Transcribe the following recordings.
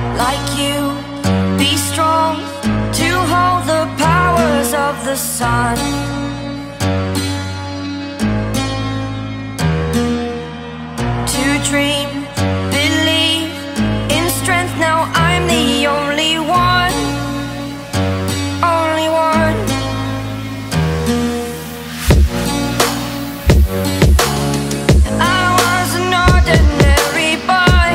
like you, be strong to hold the powers of the sun. To dream, believe in strength. Now I'm the only one, only one. I was an ordinary boy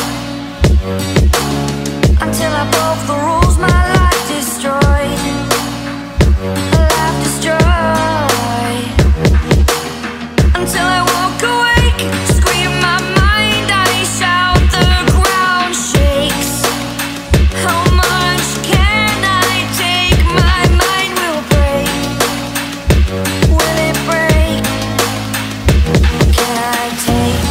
until I broke the rules. My life destroyed, life destroyed. Until I woke awake, scream my mind, I shout, the ground shakes. How much can I take? My mind will break. Will it break? Can I take?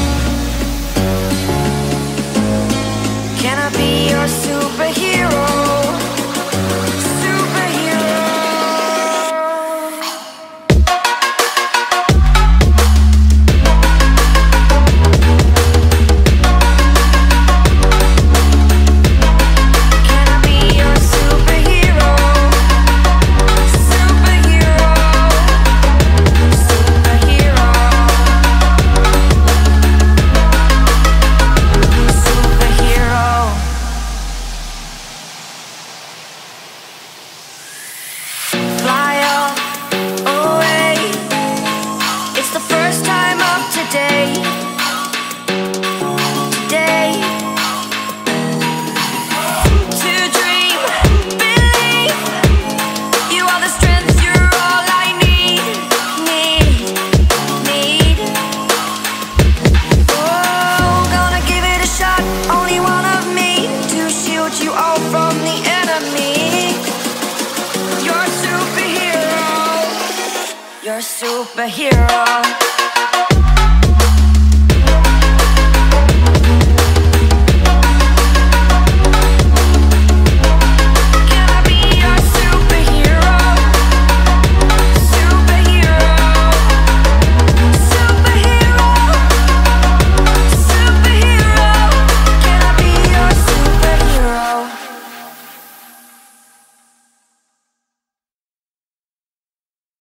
Can I be your superhero? Superhero. Can I be your superhero? Superhero. Superhero. Superhero. Fly up, away. It's the first time of today. Today. To dream, believe. You are the strength, you're all I need. Need. Oh, gonna give it a shot. Only one of me to shield you all from the enemy. You're a superhero. You're a superhero.